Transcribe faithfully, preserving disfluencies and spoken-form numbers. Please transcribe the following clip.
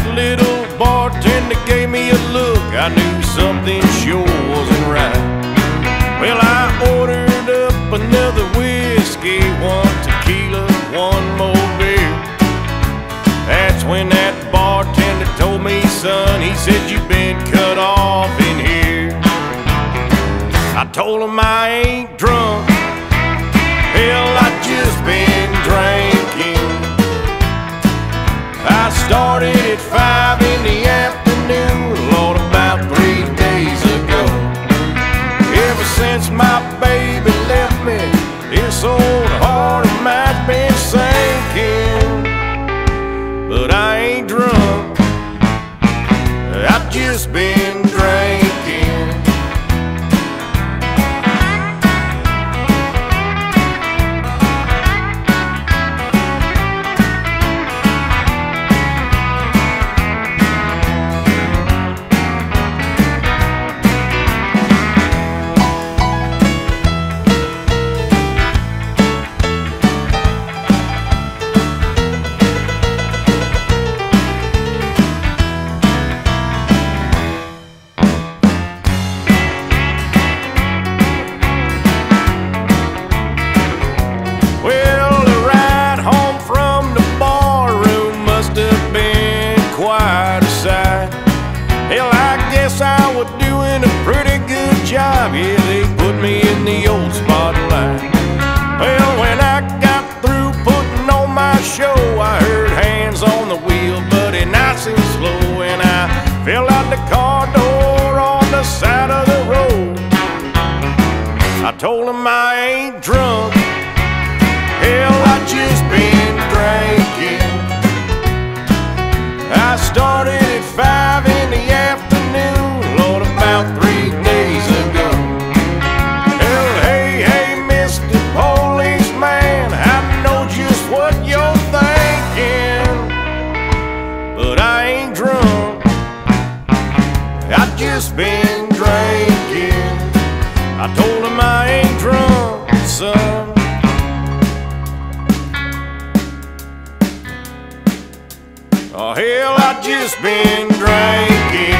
little bartender gave me a look, I knew something sure wasn't right. Well, I ordered up another whiskey, one tequila, one more beer. That's when that bartender told me, son, he said, you've been cut off in here. I told him I ain't drunk, hell, I just been drinking. I started at five in the afternoon, Lord, about three days ago. Ever since my baby left me, this old heart of mine's been sinking. But I ain't drunk, I've just been drinking. I was doing a pretty good job, yeah, they put me in the old spotlight. Well, when I got through putting on my show, I heard hands on the wheel, buddy, nice and slow, and I fell out the car door on the side of the road. I told him I ain't drunk, hell, I just been drinking. I started at five in the afternoon, Lord, about three days ago. Well, hey, hey, Mister Policeman, I know just what you're thinking, but I ain't drunk, I've just been drinking. I told him I ain't drunk, son. Oh, hell, I've just been drinking.